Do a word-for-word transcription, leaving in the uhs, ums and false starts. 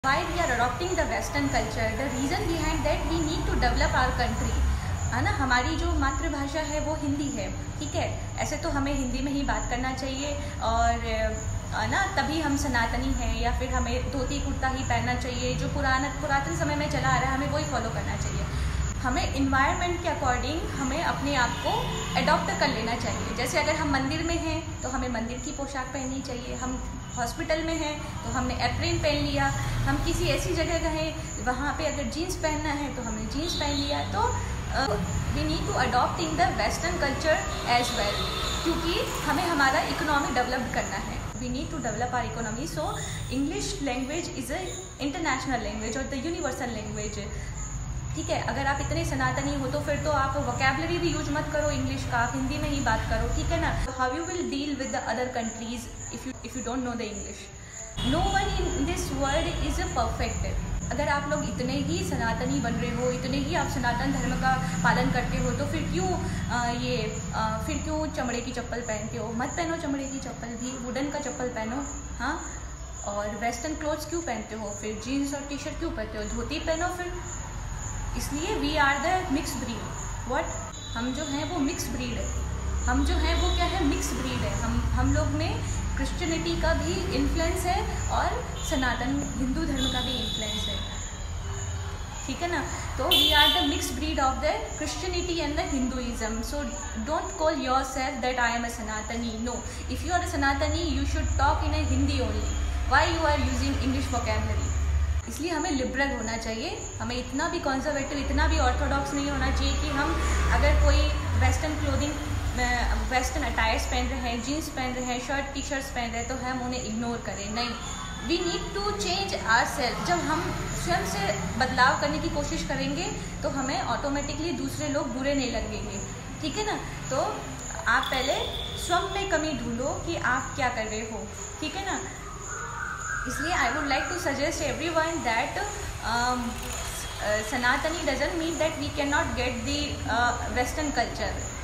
Why we are adopting the Western culture? The reason behind that we need to develop our country. है ना, हमारी जो मातृभाषा है वो हिंदी है, ठीक है। ऐसे तो हमें हिंदी में ही बात करना चाहिए और ना तभी हम सनातनी हैं, या फिर हमें धोती कुर्ता ही पहनना चाहिए जो पुराना पुरातन समय में चला आ रहा है, हमें वही फॉलो करना चाहिए। हमें इन्वायरमेंट के अकॉर्डिंग हमें अपने आप को अडॉप्ट कर लेना चाहिए। जैसे अगर हम मंदिर में हैं तो हमें मंदिर की पोशाक पहननी चाहिए, हम हॉस्पिटल में हैं तो हमने एप्रिन पहन लिया, हम किसी ऐसी जगह गए वहाँ पे अगर जीन्स पहनना है तो हमने जीन्स पहन लिया। तो we need to adopt in the western culture as well, क्योंकि हमें हमारा इकोनॉमी डेवलप करना है। We need to develop our economy. So English language is a international language और द यूनिवर्सल लैंग्वेज, ठीक है। अगर आप इतने सनातनी हो तो फिर तो आप वोकैबलरी भी यूज मत करो इंग्लिश का, आप हिंदी में ही बात करो, ठीक है ना। How you will deal with the other countries if you if you don't know the English. No one in this world is a perfect. अगर आप लोग इतने ही सनातनी बन रहे हो, इतने ही आप सनातन धर्म का पालन करते हो, तो फिर क्यों आ, ये आ, फिर क्यों चमड़े की चप्पल पहनते हो? मत पहनो चमड़े की चप्पल, भी वुडन का चप्पल पहनो, हाँ। और वेस्टर्न क्लोथ्स क्यों पहनते हो? फिर जीन्स और टी शर्ट क्यों पहनते हो? धोती पहनो फिर। इसलिए we are the mix breed. What? हम जो हैं वो मिक्स ब्रीड है। हम जो हैं वो क्या है? मिक्स ब्रीड है। हम हम लोग में क्रिश्चियनिटी का भी इन्फ्लुएंस है और सनातन हिंदू धर्म का भी इन्फ्लुएंस है, ठीक है ना। तो we are the mix breed of the Christianity and the Hinduism. So don't call yourself that I am a sanatani. No, if you are a sanatani you should talk in a Hindi only. Why you are using English vocabulary? इसलिए हमें liberal होना चाहिए, हमें इतना भी conservative, इतना भी Orthodox नहीं होना चाहिए कि हम अगर कोई वेस्टर्न क्लोथिंग, वेस्टर्न अटायर्स पहन रहे हैं, जीन्स पहन रहे हैं, शर्ट टी शर्ट्स पहन रहे हैं तो हम उन्हें इग्नोर करें। नहीं, we need to change our self. जब हम स्वयं से बदलाव करने की कोशिश करेंगे तो हमें ऑटोमेटिकली दूसरे लोग बुरे नहीं लगेंगे, ठीक है ना। तो आप पहले स्वयं में कमी ढूंढो कि आप क्या कर रहे हो, ठीक है ना। इसलिए I would like to suggest everyone that sanatani doesn't mean that we cannot get the western culture.